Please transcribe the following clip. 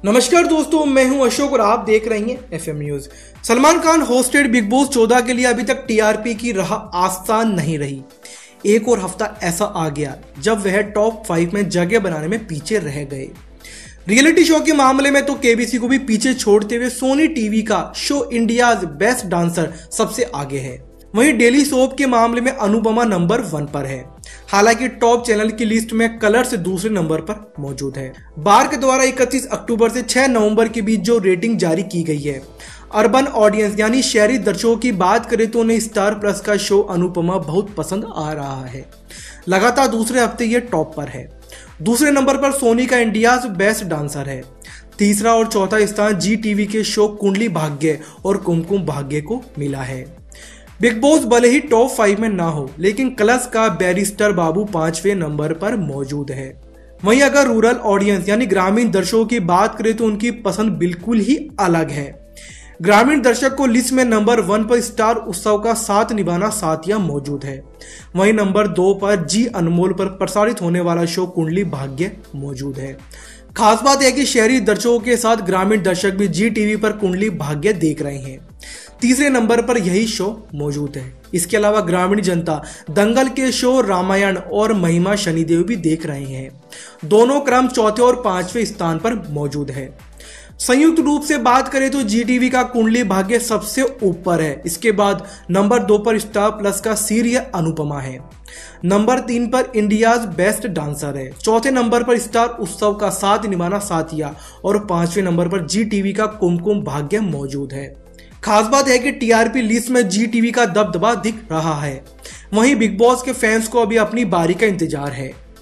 नमस्कार दोस्तों, मैं हूं अशोक और आप देख रहे हैं FM news. Salman Khan hosted Bigg Boss 14 के लिए अभी तक टीआरपी की राह आसान नहीं रही। एक और हफ्ता ऐसा आ गया जब वह टॉप 5 में जगह बनाने में पीछे रह गए। रियलिटी शो के मामले में तो केबीसी को भी पीछे छोड़ते हुए सोनी टीवी का शो इंडियाज बेस्ट डांसर सबसे आगे है। वहीं डेली सोप के मामले में अनुपमा नंबर 1 पर है। हालांकि टॉप चैनल की लिस्ट में कलर्स दूसरे नंबर पर मौजूद है। बार के द्वारा 31 अक्टूबर से 6 नवंबर के बीच जो रेटिंग जारी की गई है, अर्बन ऑडियंस यानी शहरी दर्शकों की बात करें तो उन्हें स्टार प्लस का शो अनुपमा बहुत पसंद आ रहा है। लगातार दूसरे हफ्ते ये टॉप पर है। दूसरे नंबर पर सोनी का इंडियाज बेस्ट डांसर है। तीसरा और चौथा स्थान जी टीवी के शो कुंडली भाग्य और कुमकुम भाग्य को मिला है। बिग बॉस भले ही टॉप 5 में ना हो, लेकिन कलर्स का बैरिस्टर बाबू 5वें नंबर पर मौजूद है। वहीं अगर रूरल ऑडियंस यानी ग्रामीण दर्शकों की बात करें तो उनकी पसंद बिल्कुल ही अलग है। ग्रामीण दर्शक को लिस्ट में नंबर 1 पर स्टार उत्सव का साथ निभाना साथिया मौजूद है। वहीं नंबर 2 पर जी अनमोल पर प्रसारित होने वाला शो कुंडली भाग्य मौजूद है। खास बात यह कि शहरी दर्शकों के साथ ग्रामीण दर्शक भी जी टीवी पर कुंडली भाग्य देख रहे हैं। तीसरे नंबर पर यही शो मौजूद है। इसके अलावा ग्रामीण जनता दंगल के शो रामायण और महिमा शनिदेव भी देख रहे हैं। दोनों क्रम चौथे और 5वें स्थान पर मौजूद है। संयुक्त रूप से बात करें तो जी टीवी का कुंडली भाग्य सबसे ऊपर है। इसके बाद नंबर 2 पर स्टार प्लस का सीरियल अनुपमा है। नंबर 3 पर इंडियाज बेस्ट डांसर है। चौथे नंबर पर स्टार उत्सव का साथ निभाना साथिया और 5वें नंबर पर जी टीवी का कुमकुम भाग्य मौजूद है। खास बात है कि टीआरपी लिस्ट में जी टीवी का दबदबा दिख रहा है। वहीं बिग बॉस के फैंस को अभी अपनी बारी का इंतजार है।